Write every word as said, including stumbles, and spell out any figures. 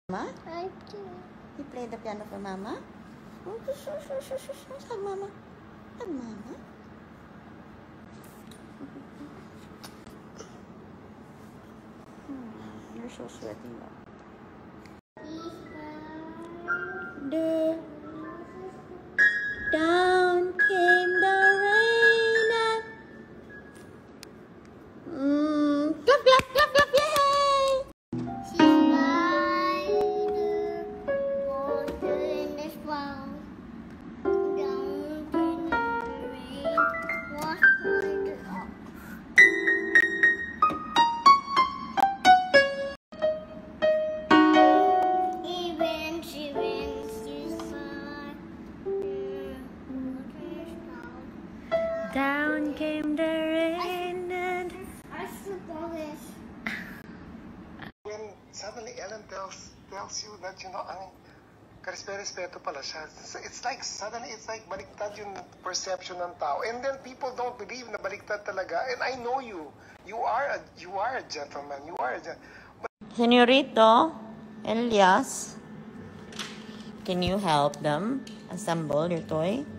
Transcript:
Mama? I do. You play the piano for Mama? Hug Mama. Hug Mama. You're so sweaty now. The down came the rain and mm, clap, clap, clap, clap, yay! She's by the water in this world. Down came the rain, washed it off. Even she wins, she's by the water's down. Down came the rain and I suppose this. When suddenly Ellen tells tells you that, you know, ang karespe-respeto pala siya. It's like, suddenly, it's like baliktad yung perception ng tao. And then people don't believe na baliktad talaga. And I know you. You are a, you are a gentleman. You are a gentleman. Señorito Elias, can you help them assemble your toy?